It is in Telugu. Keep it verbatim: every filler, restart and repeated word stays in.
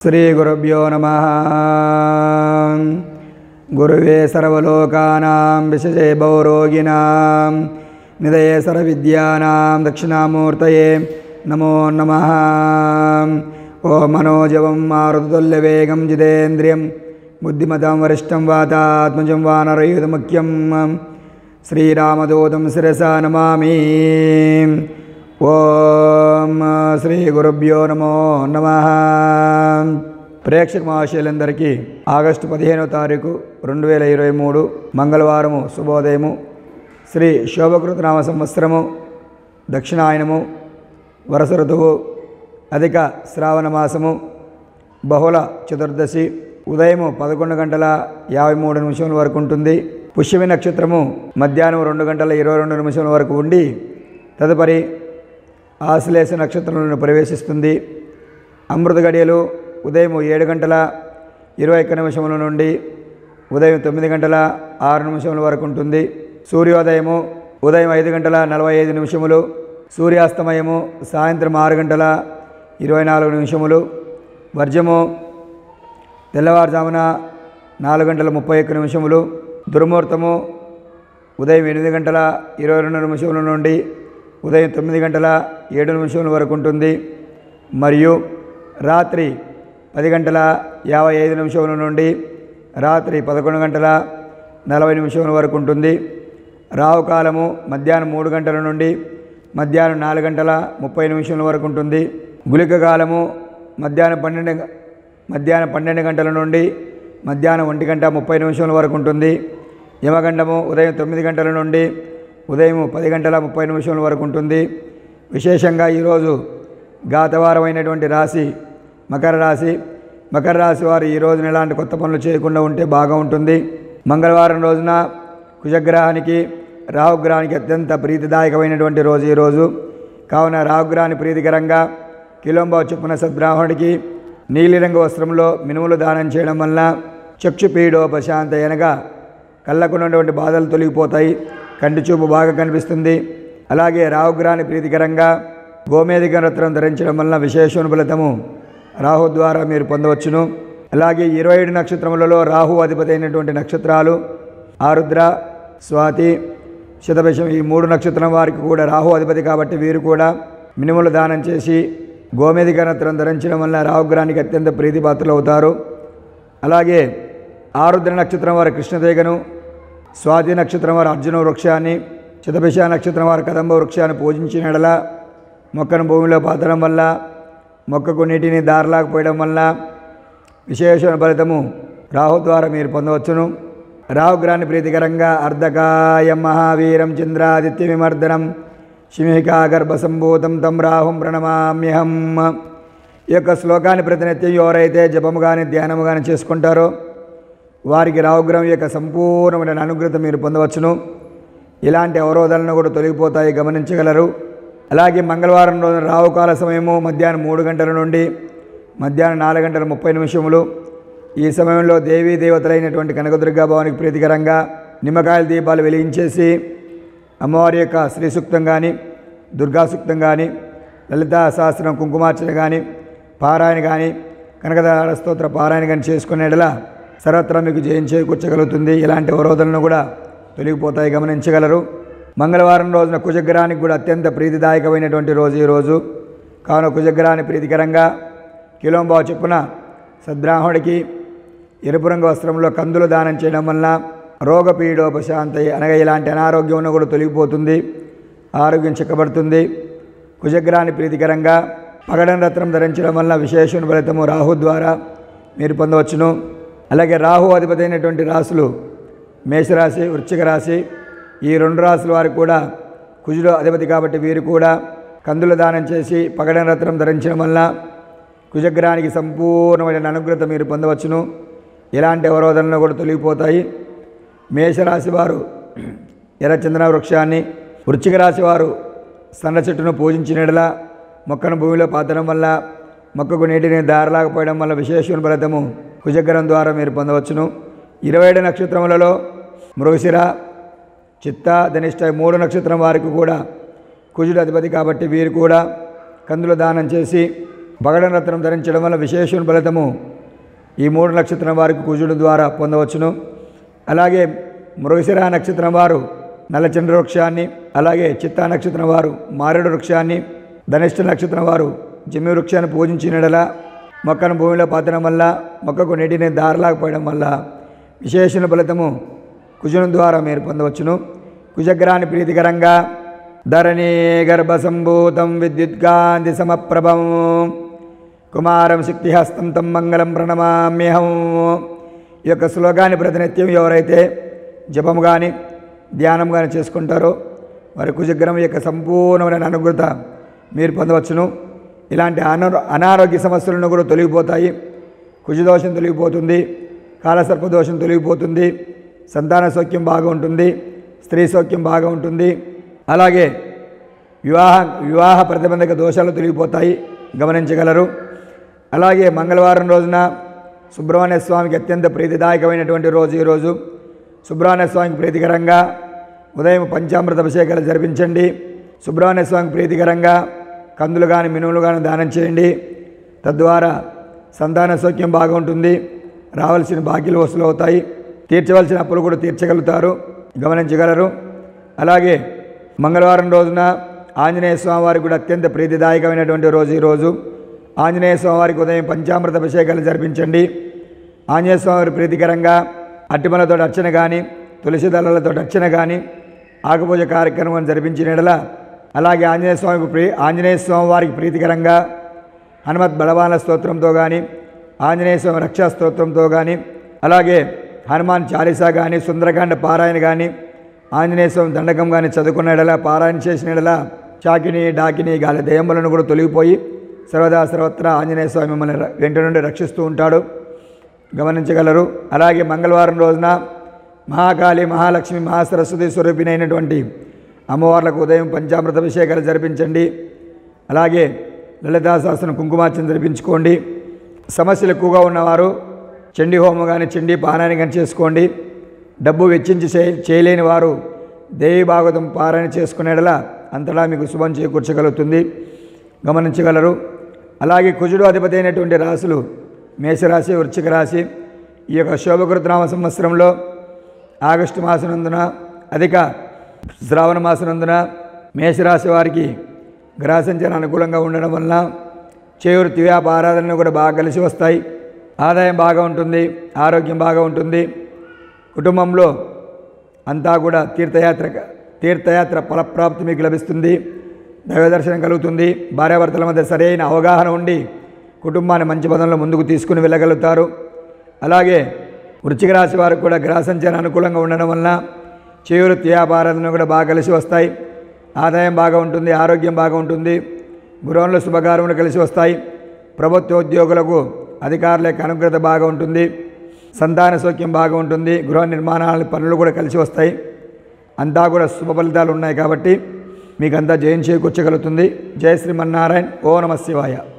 శ్రీ గురుభ్యో నమః. గురువే సర్వలోకానాం విశజే భవరోగిణాం నిదయే సర్వవిద్యానాం దక్షిణామూర్తయే నమో నమః. ఓం మనోజవం మారుతుల్యవేగం జితేంద్రియం బుద్ధిమతాం వరిష్టం వాతాత్మజం వానరయుధముఖ్యం శ్రీరామదూతం శిరసా నమామి. ఓం శ్రీ గురుభ్యో నమో నమః. ప్రేక్షక మహాశయులందరికీ ఆగస్టు పదిహేనవ తారీఖు రెండు వేల ఇరవై మూడు మంగళవారము శుభోదయము. శ్రీ శోభకృత నామ సంవత్సరము దక్షిణాయనము వరస ఋతువు అధిక శ్రావణ మాసము బహుళ చతుర్దశి ఉదయము పదకొండు గంటల యాభై మూడు నిమిషముల వరకు ఉంటుంది. పుష్యమి నక్షత్రము మధ్యాహ్నం రెండు గంటల ఇరవై రెండు నిమిషముల వరకు ఉండి తదుపరి ఆశ్లేష నక్షత్రంలో ప్రవేశిస్తుంది. అమృత గడియలు ఉదయం ఏడు గంటల ఇరవై ఒక్క నిమిషముల నుండి ఉదయం తొమ్మిది గంటల ఆరు నిమిషముల వరకు ఉంటుంది. సూర్యోదయము ఉదయం ఐదు గంటల నలభై ఐదు నిమిషములు, సూర్యాస్తమయము సాయంత్రం ఆరు గంటల ఇరవై నాలుగు నిమిషములు, వర్జము తెల్లవారుజామున నాలుగు గంటల ముప్పై ఒక్క నిమిషములు, దుర్ముహూర్తము ఉదయం ఎనిమిది గంటల ఇరవై రెండు నిమిషముల నుండి ఉదయం తొమ్మిది గంటల ఏడు నిమిషముల వరకు ఉంటుంది. మరియు రాత్రి పది గంటల యాభై ఐదు నిమిషముల నుండి రాత్రి పదకొండు గంటల నలభై నిమిషముల వరకు ఉంటుంది. రావుకాలము మధ్యాహ్నం మూడు గంటల నుండి మధ్యాహ్నం నాలుగు గంటల ముప్పై నిమిషముల వరకు ఉంటుంది. గుళిక కాలము మధ్యాహ్నం పన్నెండు మధ్యాహ్నం పన్నెండు గంటల నుండి మధ్యాహ్నం ఒంటి గంట ముప్పై నిమిషముల వరకు ఉంటుంది. యమగండము ఉదయం తొమ్మిది గంటల నుండి ఉదయం పది గంటల ముప్పై నిమిషముల వరకు ఉంటుంది. విశేషంగా ఈరోజు గాతవారమైనటువంటి రాశి మకర రాశి. మకర రాశి వారు ఈ రోజున ఎలాంటి కొత్త పనులు చేయకుండా ఉంటే బాగా ఉంటుంది. మంగళవారం రోజున కుజగ్రహానికి రాహుగ్రహానికి అత్యంత ప్రీతిదాయకమైనటువంటి రోజు ఈరోజు. కావున రాహుగ్రహాన్ని ప్రీతికరంగా కిలోంబా చొప్పున సద్బ్రాహ్మణుడికి నీలిరంగు వస్త్రంలో మినుములు దానం చేయడం వలన చక్షుపీడోపశాంత అనగా కళ్ళకున్నటువంటి బాధలు తొలగిపోతాయి, కంటి చూపు బాగా కనిపిస్తుంది. అలాగే రాహుగ్రహాన్ని ప్రీతికరంగా గోమేధిక రత్నం ధరించడం వలన విశేషణ ఫలితము రాహు ద్వారా మీరు పొందవచ్చును. అలాగే ఇరవై ఏడు నక్షత్రములలో రాహు అధిపతి అయినటువంటి నక్షత్రాలు ఆరుద్ర, స్వాతి, శతభిషం. ఈ మూడు నక్షత్రం వారికి కూడా రాహు అధిపతి కాబట్టి వీరు కూడా మినుములు దానం చేసి గోమేధిక రత్నం ధరించడం వల్ల రాహుగ్రహానికి అత్యంత ప్రీతిపాత్రలు అవుతారు. అలాగే ఆరుద్ర నక్షత్రం వారు కృష్ణతీగను, స్వాతి నక్షత్రం వారు అర్జున వృక్షాన్ని, శతభిష నక్షత్రం వారు కదంబ వృక్షాన్ని పూజించిన ఎడల మొక్కను భూమిలో పాతడం వల్ల మొక్కకు నీటిని దారలాకపోయడం వల్ల విశేష ఫలితము రాహు ద్వారా మీరు పొందవచ్చును. రాహుగ్రహాన్ని ప్రీతికరంగా అర్ధకాయం మహావీరం చంద్రాదిత్య విమర్దనం శిమికా గర్భసంభూతం తం రాహుం ప్రణమామ్యహం. ఈ యొక్క శ్లోకాన్ని ప్రతినిత్యం ఎవరైతే జపము కానీ ధ్యానము కానీ చేసుకుంటారో వారికి రాహుగ్రహం యొక్క సంపూర్ణమైన అనుగ్రహం మీరు పొందవచ్చును. ఇలాంటి అవరోధాలను కూడా తొలగిపోతాయి, గమనించగలరు. అలాగే మంగళవారం రోజున రాహుకాల సమయము మధ్యాహ్నం మూడు గంటల నుండి మధ్యాహ్నం నాలుగు గంటల ముప్పై నిమిషములు. ఈ సమయంలో దేవీ దేవతలైనటువంటి కనకదుర్గా భవానికి ప్రీతికరంగా నిమ్మకాయల దీపాలు వెలిగించేసి అమ్మవారి యొక్క శ్రీ సూక్తం కానీ దుర్గా సూక్తం కానీ లలితా సహస్రం కుంకుమార్చన కానీ పారాయణ కానీ కనకదార స్తోత్ర పారాయణ కానీ చేసుకునేలా సర్వత్రా మీకు జయం చేకూర్చగలుగుతుంది. ఇలాంటి అవరోధాలను కూడా తొలగిపోతాయి, గమనించగలరు. మంగళవారం రోజున కుజగ్రహానికి కూడా అత్యంత ప్రీతిదాయకమైనటువంటి రోజు ఈరోజు. కావున కుజగ్రహాన్ని ప్రీతికరంగా కిలోంబా చొప్పున సద్బ్రాహ్మణుడికి ఎరుపు రంగు వస్త్రంలో కందులు దానం చేయడం వలన రోగపీడోపశాంత అనగా ఇలాంటి అనారోగ్యం కూడా తొలగిపోతుంది, ఆరోగ్యం చిక్కబడుతుంది. కుజగ్రహాన్ని ప్రీతికరంగా పగడన రత్నం ధరించడం వలన విశేషణ ఫలితము రాహు ద్వారా మీరు పొందవచ్చును. అలాగే రాహు అధిపతి అయినటువంటి రాశులు మేషరాశి, వృశ్చిక రాశి. ఈ రెండు రాశుల వారికి కూడా కుజుడు అధిపతి కాబట్టి వీరు కూడా కందులు దానం చేసి పగడన రత్నం ధరించడం వల్ల కుజగ్రహానికి సంపూర్ణమైన అనుగ్రహత మీరు పొందవచ్చును. ఎలాంటి అవరోధాలను కూడా తొలగిపోతాయి. మేషరాశి వారు ఎర్రచందన వృక్షాన్ని, వృశ్చిక రాశి వారు సన్న చెట్టును పూజించినట్లా మొక్కను భూమిలో పాతడం వల్ల మొక్కకు నీటిని దారలాకపోయడం వల్ల విశేషణ ఫలితము కుజగ్రహం ద్వారా మీరు పొందవచ్చును. ఇరవై ఏడు నక్షత్రములలో మృగశిర, చిత్త, ధనిష్ట మూడు నక్షత్రం వారికి కూడా కుజుడు అధిపతి కాబట్టి వీరు కూడా కందులు దానం చేసి పగడ రత్నం ధరించడం వల్ల విశేషణ ఫలితము ఈ మూడు నక్షత్రం వారికి కుజుడు ద్వారా పొందవచ్చును. అలాగే మృగశిర నక్షత్రం వారు నల్లచంద్ర వృక్షాన్ని, అలాగే చిత్తా నక్షత్రం వారు మారేడు వృక్షాన్ని, ధనిష్ట నక్షత్రం వారు జమ్మి వృక్షాన్ని పూజించినడల మొక్కను భూమిలో పాతడం వల్ల, మొక్కకు నీటిని దారలాకపోయడం వల్ల విశేషణ ఫలితము కుజుని ద్వారా మీరు పొందవచ్చును. కుజగ్రహాన్ని ప్రీతికరంగా ధరణీ గర్భసంభూతం విద్యుత్కాంతి సమప్రభం కుమారం శక్తిహస్తం తం మంగళం ప్రణమామ్యహం. ఈ యొక్క శ్లోకాన్ని ప్రతినిత్యం ఎవరైతే జపం కానీ ధ్యానం కానీ చేసుకుంటారో వారి కుజగ్రహం యొక్క సంపూర్ణమైన అనుగ్రత మీరు పొందవచ్చును. ఇలాంటి అనా అనారోగ్య సమస్యలను కూడా తొలగిపోతాయి. కుజదోషం తొలగిపోతుంది, కాలసర్పదోషం తొలగిపోతుంది, సంతాన సౌఖ్యం బాగా ఉంటుంది, స్త్రీ సౌఖ్యం బాగా ఉంటుంది. అలాగే వివాహ వివాహ ప్రతిబంధక దోషాలు తొలగిపోతాయి, గమనించగలరు. అలాగే మంగళవారం రోజున సుబ్రహ్మణ్య స్వామికి అత్యంత ప్రీతిదాయకమైనటువంటి రోజు ఈరోజు. సుబ్రహ్మణ్య స్వామికి ప్రీతికరంగా ఉదయం పంచామృత అభిషేకాలు జరిపించండి. సుబ్రహ్మణ్య స్వామికి ప్రీతికరంగా కందులు కానీ మినుములు కానీ దానం చేయండి. తద్వారా సంతాన సౌఖ్యం బాగా ఉంటుంది, రావాల్సిన బాకీలు వసూలు అవుతాయి, తీర్చవలసిన అప్పులు కూడా తీర్చగలుగుతారు, గమనించగలరు. అలాగే మంగళవారం రోజున ఆంజనేయ స్వామి వారికి కూడా అత్యంత ప్రీతిదాయకమైనటువంటి రోజు ఈరోజు. ఆంజనేయ స్వామి వారికి ఉదయం పంచామృత అభిషేకాలు జరిపించండి. ఆంజనేయ స్వామి వారి ప్రీతికరంగా అట్టిమలతో అర్చన కానీ, తులసి దళాలతో అర్చన కానీ, ఆకుపూజ కార్యక్రమం జరిపించిన. అలాగే ఆంజనేయ స్వామికి ప్రీ ఆంజనేయ స్వామి వారికి ప్రీతికరంగా హనుమత్ బలవాన స్తోత్రంతో కానీ, ఆంజనేయ స్వామి రక్షా స్తోత్రంతో కానీ, అలాగే హనుమాన్ చాలీసా కానీ, సుందరకాండ పారాయణ కానీ, ఆంజనేయ స్వామి దండకం కానీ చదువుకున్నడలా, పారాయణ చేసినడలా చాకిని డాకిని గాలి దయ్యములను కూడా తొలగిపోయి సర్వదా సర్వత్రా ఆంజనేయ స్వామి మిమ్మల్ని వెంట నుండి రక్షిస్తూ ఉంటాడు, గమనించగలరు. అలాగే మంగళవారం రోజున మహాకాళి, మహాలక్ష్మి, మహాసరస్వతి స్వరూపిణి అయినటువంటి అమ్మవార్లకు ఉదయం పంచామృత అభిషేకాలు జరిపించండి. అలాగే లలితా సహస్రం కుంకుమార్చన జరిపించుకోండి. సమస్యలు ఎక్కువగా ఉన్నవారు చండీ హోమం కానీ చండీ పారాయణ కానీ చేసుకోండి. డబ్బు వెచ్చించి చేయలేని వారు దేవి భాగవతం పారాయణ చేసుకునేలా అంతటా మీకు శుభం చేకూర్చగలుగుతుంది, గమనించగలరు. అలాగే కుజుడు అధిపతి అయినటువంటి రాశులు మేషరాశి, వృశ్చిక రాశి. ఈ యొక్క శోభకృతనామ సంవత్సరంలో ఆగస్టు మాసనందున అధిక శ్రావణ మాసనందున మేషరాశి వారికి గ్రహ సంచారం అనుకూలంగా ఉండడం వలన చేవృత్తి వ్యాపారాలను కూడా బాగా కలిసి వస్తాయి. ఆదాయం బాగా ఉంటుంది, ఆరోగ్యం బాగా ఉంటుంది. కుటుంబంలో అంతా కూడా తీర్థయాత్ర తీర్థయాత్ర ఫలప్రాప్తి మీకు లభిస్తుంది, దైవదర్శనం కలుగుతుంది. భార్యాభర్తల మధ్య సరైన అవగాహన ఉండి కుటుంబాన్ని మంచి పదంలో ముందుకు తీసుకుని వెళ్ళగలుగుతారు. అలాగే వృశ్చిక రాశి వారికి కూడా గ్రహ సంచారం అనుకూలంగా ఉండడం వలన చేవృత్తి వ్యాపారాలను కూడా బాగా కలిసి వస్తాయి. ఆదాయం బాగా ఉంటుంది, ఆరోగ్యం బాగా ఉంటుంది. గృహంలో శుభకార్యములు కలిసి వస్తాయి. ప్రభుత్వ ఉద్యోగులకు అధికారుల యొక్క అనుగ్రత బాగా ఉంటుంది. సంతాన సౌఖ్యం బాగా ఉంటుంది. గృహ నిర్మాణాల పనులు కూడా కలిసి వస్తాయి. అంతా కూడా శుభ ఫలితాలు ఉన్నాయి కాబట్టి మీకంతా జయం చేకూర్చగలుగుతుంది. జయ శ్రీమన్నారాయణ. ఓ నమ శివాయ.